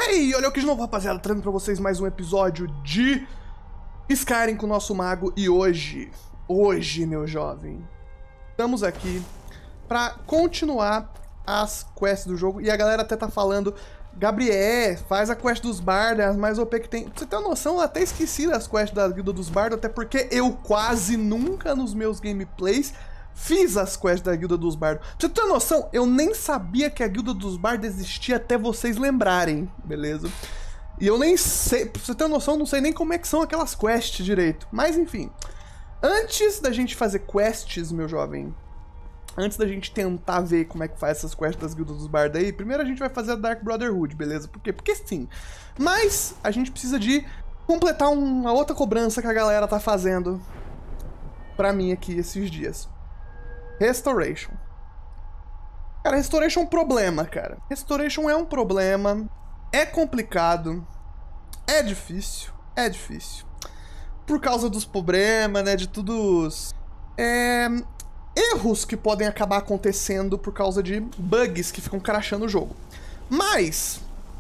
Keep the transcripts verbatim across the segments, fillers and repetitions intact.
Hey, olha aqui de novo, rapaziada, trazendo pra vocês mais um episódio de Skyrim com o nosso mago. E hoje, hoje, meu jovem, estamos aqui pra continuar as quests do jogo. E a galera até tá falando, Gabriel, faz a quest dos bardos, as mais O P que tem. Pra você ter uma noção, eu até esqueci das quests da guilda dos bardos, até porque eu quase nunca nos meus gameplays fiz as quests da Guilda dos Bardos. Pra você ter noção, eu nem sabia que a Guilda dos Bardos existia até vocês lembrarem, beleza? E eu nem sei, pra você ter noção, não sei nem como é que são aquelas quests direito. Mas enfim, antes da gente fazer quests, meu jovem, antes da gente tentar ver como é que faz essas quests das Guildas dos Bardos aí, primeiro a gente vai fazer a Dark Brotherhood, beleza? Por quê? Porque sim. Mas a gente precisa de completar uma outra cobrança que a galera tá fazendo pra mim aqui esses dias. Restoration. Cara, Restoration é um problema, cara. Restoration é um problema, é complicado, é difícil, é difícil. Por causa dos problemas, né, de todos é, erros que podem acabar acontecendo por causa de bugs que ficam crashando o jogo. Mas,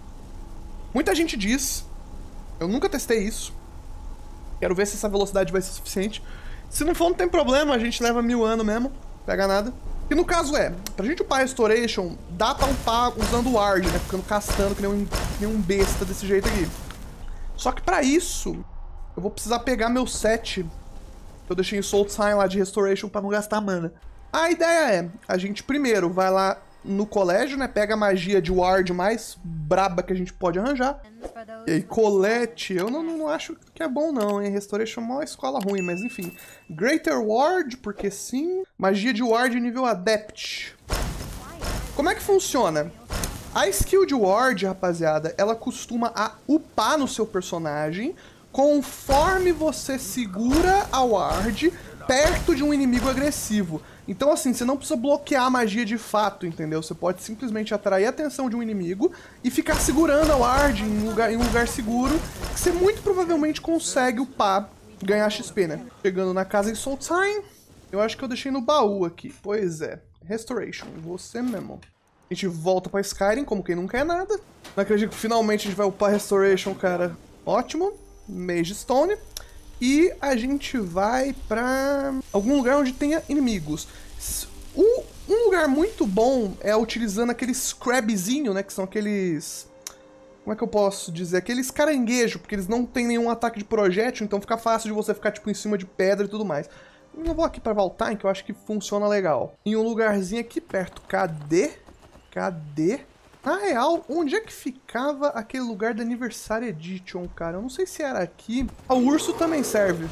muita gente diz, eu nunca testei isso, quero ver se essa velocidade vai ser suficiente. Se não for, não tem problema, a gente leva mil anos mesmo. Pega nada. E no caso é, pra gente upar Restoration, dá pra upar usando o Ward, né? Ficando castando que nem um, que nem um besta desse jeito aqui. Só que pra isso, eu vou precisar pegar meu set que eu deixei em Salt Sign lá de Restoration pra não gastar mana. A ideia é, a gente primeiro vai lá no colégio, né? Pega a magia de Ward mais braba que a gente pode arranjar. E aí, Colette, eu não, não acho que é bom não, hein? Restoration é uma escola ruim, mas enfim. Greater Ward, porque sim. Magia de Ward nível Adept. Como é que funciona? A skill de Ward, rapaziada, ela costuma a upar no seu personagem conforme você segura a Ward perto de um inimigo agressivo. Então assim, você não precisa bloquear a magia de fato, entendeu? Você pode simplesmente atrair a atenção de um inimigo e ficar segurando a Ward em um lugar, em um lugar seguro, que você muito provavelmente consegue upar, ganhar X P, né? Chegando na casa em Salt Sign, eu acho que eu deixei no baú aqui. Pois é, Restoration, você mesmo. A gente volta pra Skyrim, como quem não quer nada. Não acredito que finalmente a gente vai upar Restoration, cara. Ótimo. Mage Stone. E a gente vai pra algum lugar onde tenha inimigos. Um, um lugar muito bom é utilizando aqueles scrabzinho, né? Que são aqueles... Como é que eu posso dizer? Aqueles caranguejos, porque eles não têm nenhum ataque de projétil, então fica fácil de você ficar, tipo, em cima de pedra e tudo mais. Eu vou aqui pra Valtime, que eu acho que funciona legal. Em um lugarzinho aqui perto. Cadê? Cadê? Na real, onde é que ficava aquele lugar da Anniversary Edition, cara? Eu não sei se era aqui. Ah, o urso também serve.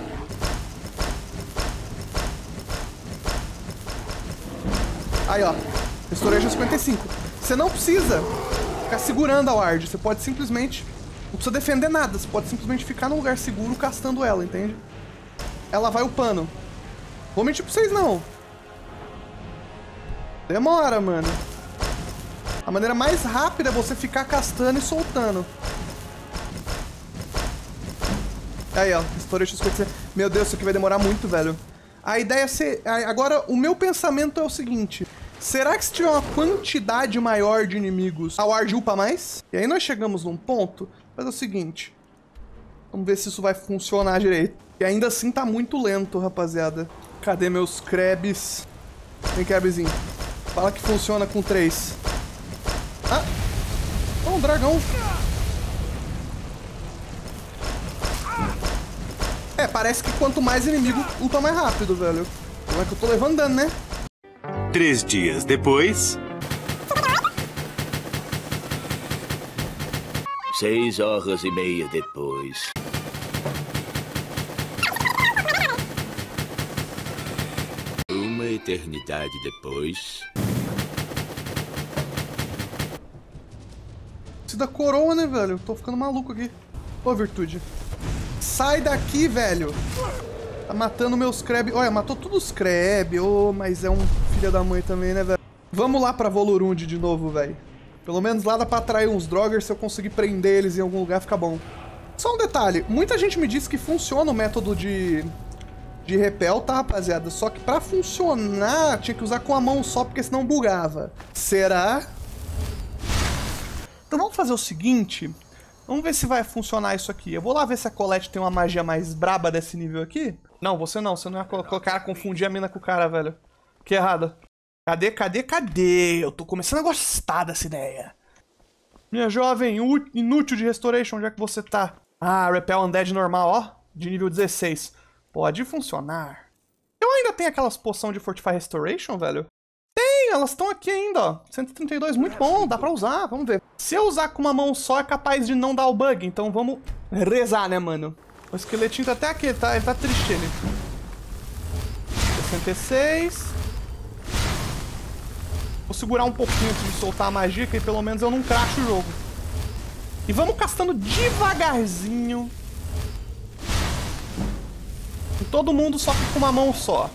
Aí, ó. Restoration cinquenta e cinco. Você não precisa ficar segurando a Ward. Você pode simplesmente... Não precisa defender nada. Você pode simplesmente ficar num lugar seguro castando ela, entende? Ela vai upando. Vou mentir pra vocês, não. Demora, mano. A maneira mais rápida é você ficar castando e soltando. Aí, ó. Restoration cinquenta e cinco. Meu Deus, isso aqui vai demorar muito, velho. A ideia é ser... Agora, o meu pensamento é o seguinte. Será que se tiver uma quantidade maior de inimigos, a Ward upa mais? E aí nós chegamos num ponto... Mas é o seguinte. Vamos ver se isso vai funcionar direito. E ainda assim tá muito lento, rapaziada. Cadê meus crabs? Vem, crabzinho. Fala que funciona com três. Ah! Oh, um dragão! É, parece que quanto mais inimigo, luta mais rápido, velho. Como é que eu tô levando dano, né? Três dias depois... Seis horas e meia depois... Uma eternidade depois... Da coroa, né, velho? Tô ficando maluco aqui. Ô, Virtude. Sai daqui, velho. Tá matando meus crab. Olha, matou todos os crab. Ô, oh, mas é um filho da mãe também, né, velho? Vamos lá pra Volurund de novo, velho. Pelo menos lá dá pra atrair uns Draugr. Se eu conseguir prender eles em algum lugar, fica bom. Só um detalhe. Muita gente me disse que funciona o método de... De repel, tá, rapaziada? Só que pra funcionar, tinha que usar com a mão só, porque senão bugava. Será? Mano, vamos fazer o seguinte. Vamos ver se vai funcionar isso aqui. Eu vou lá ver se a Colette tem uma magia mais braba desse nível aqui. Não, você não. Você não ia colocar, confundir a mina com o cara, velho. Que errado. Cadê, cadê, cadê? Eu tô começando a gostar dessa ideia. Minha jovem, inútil de Restoration, onde é que você tá? Ah, Repel Undead normal, ó. De nível dezesseis. Pode funcionar. Eu ainda tenho aquelas poções de Fortify Restoration, velho? Tem, elas estão aqui ainda, ó. cento e trinta e dois, muito bom, dá pra usar, vamos ver. Se eu usar com uma mão só, é capaz de não dar o bug, então vamos rezar, né, mano? O esqueletinho tá até aqui, ele tá, ele tá triste, ele. sessenta e seis. Vou segurar um pouquinho antes de soltar a magia, que aí pelo menos eu não cracho o jogo. E vamos castando devagarzinho. E todo mundo só com uma mão só.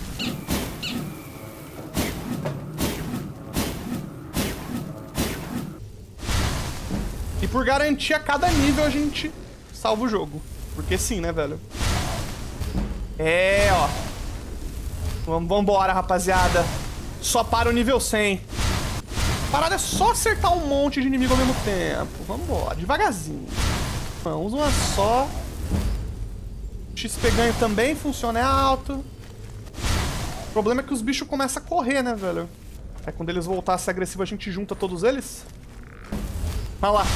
E por garantir a cada nível a gente salva o jogo. Porque sim, né, velho? É, ó. Vamos, vambora, rapaziada. Só para o nível cem. A parada é só acertar um monte de inimigo ao mesmo tempo. Vambora, devagarzinho. Vamos uma só. X P ganho também funciona, é alto. O problema é que os bichos começam a correr, né, velho? Aí quando eles voltarem a ser agressivos, a gente junta todos eles. Olha lá.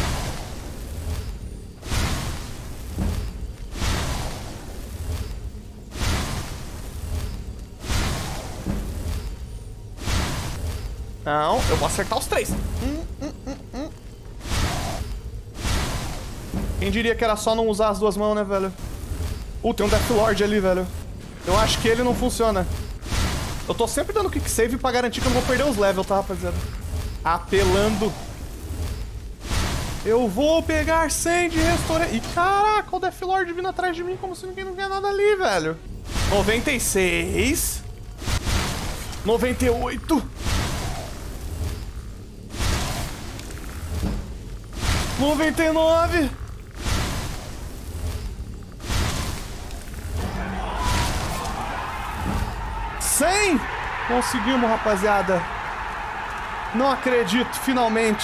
Não, eu vou acertar os três. Hum, hum, hum, hum. Quem diria que era só não usar as duas mãos, né, velho? Uh, tem um Death Lord ali, velho. Eu acho que ele não funciona. Eu tô sempre dando quick save pra garantir que eu não vou perder os levels, tá, rapaziada? Apelando. Eu vou pegar cem de restaurante. Ih, caraca, o Death Lord vindo atrás de mim como se ninguém não via nada ali, velho. noventa e seis. noventa e oito. noventa e nove. cem. Conseguimos, rapaziada. Não acredito, finalmente.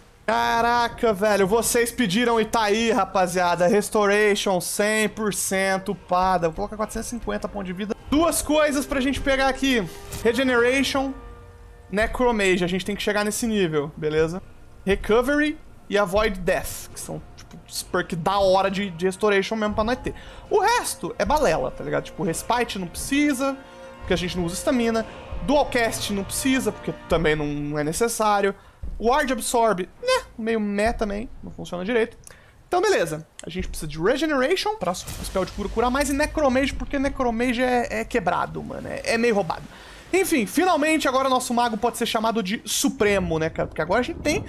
Caraca, velho, vocês pediram e tá aí, rapaziada. Restoration cem por cento pada. Vou colocar quatrocentos e cinquenta pontos de vida. Duas coisas pra gente pegar aqui. Regeneration, Necromage. A gente tem que chegar nesse nível, beleza? Recovery e Avoid Death, que são, tipo, perk da hora de, de Restoration mesmo pra nós ter. O resto é balela, tá ligado? Tipo, Respite não precisa, porque a gente não usa estamina. Dualcast não precisa, porque também não é necessário. Ward Absorb, né, meio meh também, não funciona direito. Então, beleza. A gente precisa de Regeneration para o spell de cura curar mais e Necromage, porque Necromage é, é quebrado, mano, é, é meio roubado. Enfim, finalmente agora nosso mago pode ser chamado de Supremo, né, cara? Porque agora a gente tem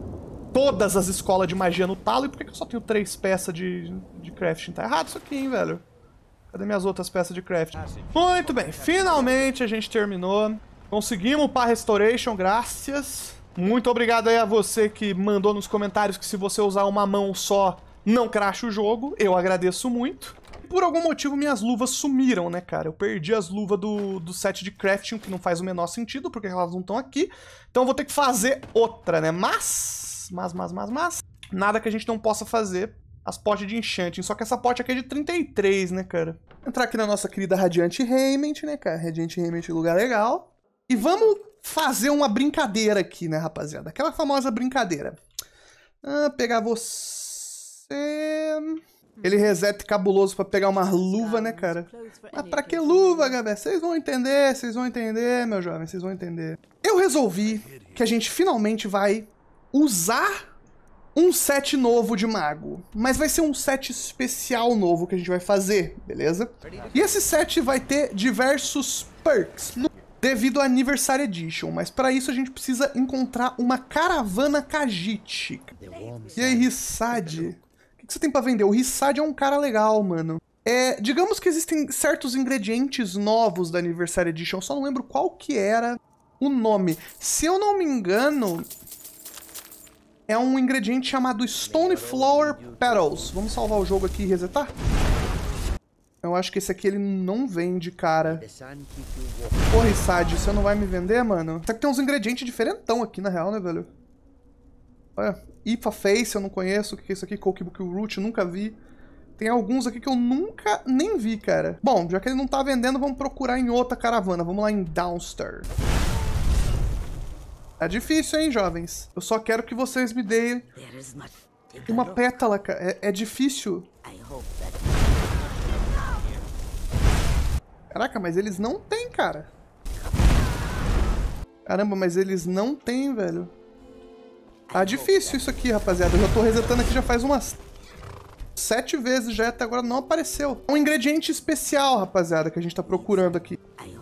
todas as escolas de magia no talo. E por que eu só tenho três peças de, de crafting? Tá errado isso aqui, hein, velho? Cadê minhas outras peças de crafting? Muito bem, finalmente a gente terminou. Conseguimos para Restoration, graças. Muito obrigado aí a você que mandou nos comentários que se você usar uma mão só, não cracha o jogo. Eu agradeço muito. Por algum motivo, minhas luvas sumiram, né, cara? Eu perdi as luvas do, do set de crafting, que não faz o menor sentido, porque elas não estão aqui. Então eu vou ter que fazer outra, né? Mas, mas, mas, mas, mas... nada que a gente não possa fazer as potes de enchanting. Só que essa pote aqui é de trinta e três, né, cara? Entrar aqui na nossa querida Radiant Raiment, né, cara? Radiant Raiment é um lugar legal. E vamos fazer uma brincadeira aqui, né, rapaziada? Aquela famosa brincadeira. Ah, pegar você... Ele reseta cabuloso pra pegar uma luva, né, cara? Mas pra que luva, galera? Vocês vão entender, vocês vão entender, meu jovem, vocês vão entender. Eu resolvi que a gente finalmente vai usar um set novo de mago. Mas vai ser um set especial novo que a gente vai fazer, beleza? E esse set vai ter diversos perks devido à Anniversary Edition. Mas pra isso a gente precisa encontrar uma caravana Khajiit. E aí, Rissad? O que você tem pra vender? O Rissad é um cara legal, mano. É, digamos que existem certos ingredientes novos da Anniversary Edition, eu só não lembro qual que era o nome. Se eu não me engano, é um ingrediente chamado Stone Flower Petals. Vamos salvar o jogo aqui e resetar? Eu acho que esse aqui ele não vende, cara. Ô, Rissad, você não vai me vender, mano? Só que tem uns ingredientes diferentão aqui, na real, né, velho? Olha, Ifa Face eu não conheço. O que é isso aqui? Cookbook Root, nunca vi. Tem alguns aqui que eu nunca nem vi, cara. Bom, já que ele não tá vendendo, vamos procurar em outra caravana. Vamos lá em Downster. É difícil, hein, jovens? Eu só quero que vocês me deem uma pétala, cara. É, é difícil. Caraca, mas eles não têm, cara. Caramba, mas eles não têm, velho. Tá difícil isso aqui, rapaziada. Eu já tô resetando aqui já faz umas sete vezes já, até agora não apareceu. Um ingrediente especial, rapaziada, que a gente tá procurando aqui.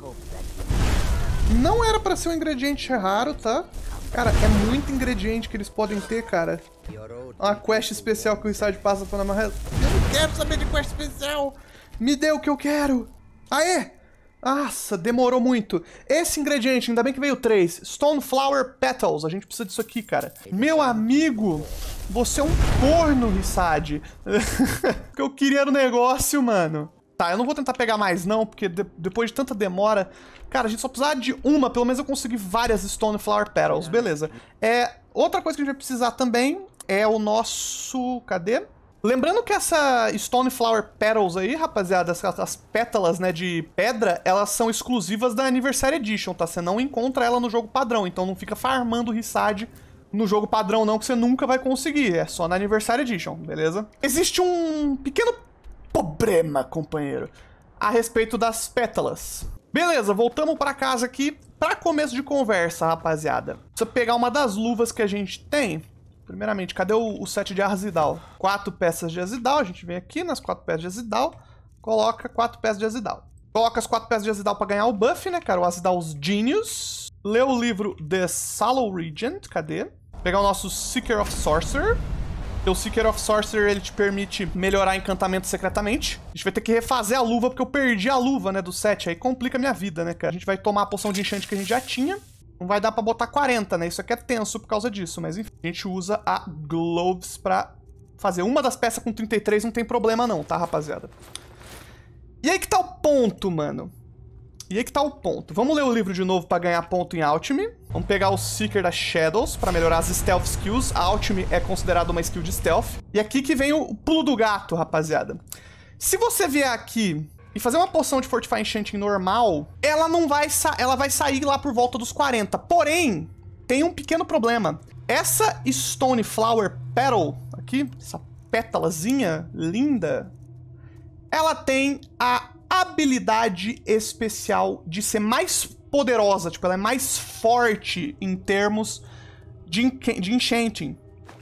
Não era pra ser um ingrediente raro, tá? Cara, é muito ingrediente que eles podem ter, cara. Uma quest especial que o Inside passa pra Namahel. Eu não quero saber de quest especial. Me dê o que eu quero. Aê! Nossa, demorou muito. Esse ingrediente, ainda bem que veio três. Stoneflower Petals. A gente precisa disso aqui, cara. Meu amigo, você é um corno, Rissad. O que eu queria era o negócio, mano. Tá, eu não vou tentar pegar mais não, porque de depois de tanta demora... Cara, a gente só precisava de uma, pelo menos eu consegui várias Stoneflower Petals, beleza. É, outra coisa que a gente vai precisar também é o nosso... Cadê? Lembrando que essa Stoneflower Petals aí, rapaziada, as, as pétalas, né, de pedra, elas são exclusivas da Anniversary Edition, tá? Você não encontra ela no jogo padrão, então não fica farmando Rissad no jogo padrão não, que você nunca vai conseguir. É só na Anniversary Edition, beleza? Existe um pequeno problema, companheiro, a respeito das pétalas. Beleza, voltamos pra casa aqui. Pra começo de conversa, rapaziada, precisa pegar uma das luvas que a gente tem. Primeiramente, cadê o, o set de Azidal? Quatro peças de Azidal. A gente vem aqui nas quatro peças de Azidal, coloca quatro peças de Azidal. Coloca as quatro peças de Azidal pra ganhar o buff, né, cara? O Azidal's Genius. Lê o livro The Sallow Regent. Cadê? Pegar o nosso Seeker of Sorcerer. O Seeker of Sorcerer, ele te permite melhorar encantamento secretamente. A gente vai ter que refazer a luva, porque eu perdi a luva, né, do set. Aí complica a minha vida, né, cara? A gente vai tomar a poção de enchante que a gente já tinha. Não vai dar pra botar quarenta, né? Isso aqui é tenso por causa disso, mas enfim. A gente usa a Gloves pra fazer uma das peças com trinta e três, não tem problema não, tá, rapaziada? E aí que tá o ponto, mano. E aí que tá o ponto. Vamos ler o livro de novo pra ganhar ponto em Alchemy. Vamos pegar o Seeker das Shadows pra melhorar as Stealth Skills. A Alchemy é considerada uma skill de Stealth. E aqui que vem o pulo do gato, rapaziada. Se você vier aqui e fazer uma poção de Fortify Enchanting normal, ela não vai, sa ela vai sair lá por volta dos quarenta. Porém, tem um pequeno problema. Essa Stoneflower Petal aqui, essa pétalazinha linda, ela tem a habilidade especial de ser mais poderosa, tipo, ela é mais forte em termos de, de enchanting.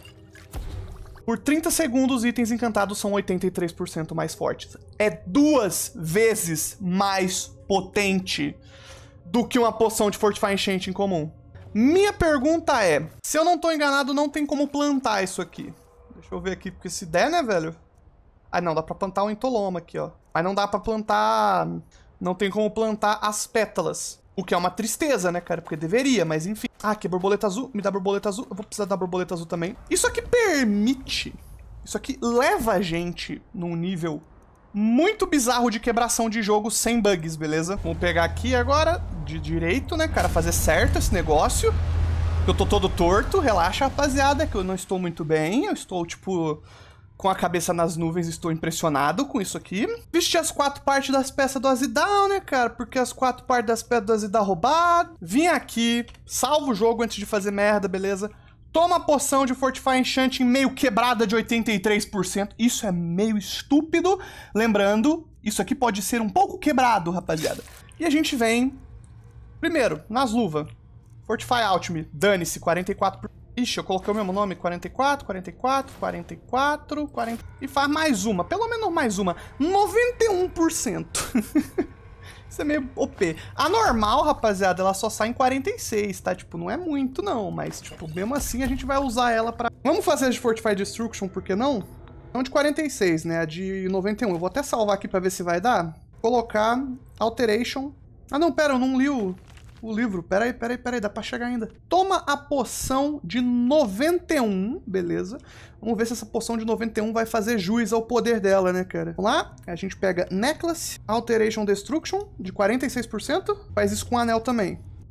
Por trinta segundos, itens encantados são oitenta e três por cento mais fortes. É duas vezes mais potente do que uma poção de Fortify Enchanting comum. Minha pergunta é, se eu não tô enganado, não tem como plantar isso aqui. Deixa eu ver aqui, porque se der, né, velho? Ah, não, dá pra plantar um entoloma aqui, ó. Mas não dá pra plantar... Não tem como plantar as pétalas. O que é uma tristeza, né, cara? Porque deveria, mas enfim. Ah, aqui é borboleta azul. Me dá borboleta azul. Eu vou precisar da borboleta azul também. Isso aqui permite... Isso aqui leva a gente num nível muito bizarro de quebração de jogo sem bugs, beleza? Vamos pegar aqui agora, de direito, né, cara? Fazer certo esse negócio. Eu tô todo torto. Relaxa, rapaziada, que eu não estou muito bem. Eu estou, tipo... com a cabeça nas nuvens, estou impressionado com isso aqui. Vestir as quatro partes das peças do Azidal, né, cara? Porque as quatro partes das peças do Azidal roubado. Vim aqui, salvo o jogo antes de fazer merda, beleza? Toma a poção de Fortify Enchanting meio quebrada de oitenta e três por cento. Isso é meio estúpido. Lembrando, isso aqui pode ser um pouco quebrado, rapaziada. E a gente vem, primeiro, nas luvas. Fortify Alchemy, dane-se, quarenta e quatro por cento. Ixi, eu coloquei o mesmo nome, quarenta e quatro, quarenta e quatro, quarenta e quatro, quarenta... E faz mais uma, pelo menos mais uma. noventa e um por cento. Isso é meio O P. A normal, rapaziada, ela só sai em quarenta e seis, tá? Tipo, não é muito não, mas, tipo, mesmo assim a gente vai usar ela pra... Vamos fazer a de Fortify Destruction, por que não? Não de quarenta e seis, né? A de noventa e um. Eu vou até salvar aqui pra ver se vai dar. Colocar Alteration. Ah, não, pera, eu não li o... O livro, peraí, peraí, peraí, dá pra chegar ainda. Toma a poção de noventa e um, beleza. Vamos ver se essa poção de noventa e um vai fazer jus ao poder dela, né, cara? Vamos lá, a gente pega Necklace, Alteration Destruction, de quarenta e seis por cento. Faz isso com anel também.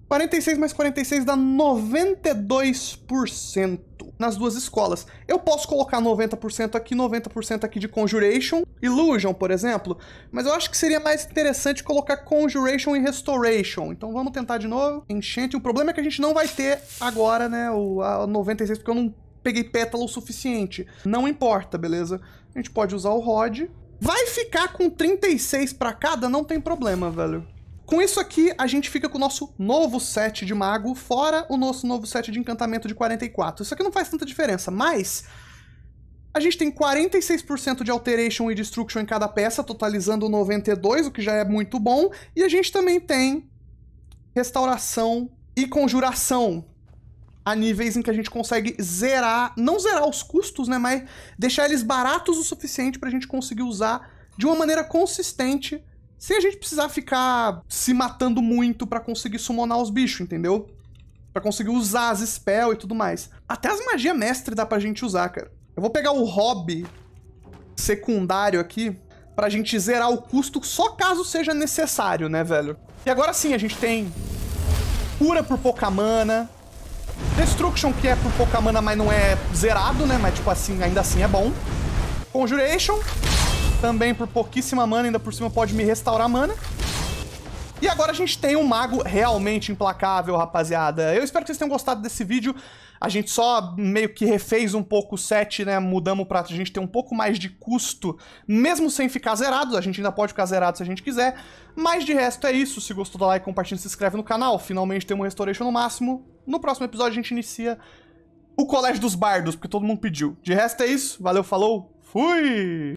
quarenta e seis mais quarenta e seis dá noventa e dois por cento nas duas escolas. Eu posso colocar noventa por cento aqui, noventa por cento aqui de Conjuration, Illusion, por exemplo, mas eu acho que seria mais interessante colocar Conjuration e Restoration. Então vamos tentar de novo. Enchente. O problema é que a gente não vai ter agora, né, o a noventa e seis, porque eu não peguei pétala o suficiente. Não importa, beleza? A gente pode usar o Rod. Vai ficar com trinta e seis pra cada? Não tem problema, velho. Com isso aqui, a gente fica com o nosso novo set de mago, fora o nosso novo set de encantamento de quarenta e quatro. Isso aqui não faz tanta diferença, mas a gente tem quarenta e seis por cento de alteration e destruction em cada peça, totalizando noventa e dois, o que já é muito bom. E a gente também tem restauração e conjuração a níveis em que a gente consegue zerar, não zerar os custos, né, mas deixar eles baratos o suficiente pra gente conseguir usar de uma maneira consistente, sem a gente precisar ficar se matando muito pra conseguir summonar os bichos, entendeu? Pra conseguir usar as spell e tudo mais. Até as magias mestre dá pra gente usar, cara. Eu vou pegar o hobby secundário aqui pra gente zerar o custo só caso seja necessário, né, velho? E agora sim, a gente tem cura por pouca mana, Destruction, que é por pouca mana, mas não é zerado, né? Mas, tipo assim, ainda assim é bom. Conjuration, também por pouquíssima mana, ainda por cima pode me restaurar mana. E agora a gente tem um mago realmente implacável, rapaziada. Eu espero que vocês tenham gostado desse vídeo. A gente só meio que refez um pouco o set, né? Mudamos pra gente ter um pouco mais de custo, mesmo sem ficar zerado. A gente ainda pode ficar zerado se a gente quiser. Mas de resto é isso. Se gostou, dá like, compartilha, se inscreve no canal. Finalmente tem um Restoration no máximo. No próximo episódio a gente inicia o Colégio dos Bardos, porque todo mundo pediu. De resto é isso. Valeu, falou, fui!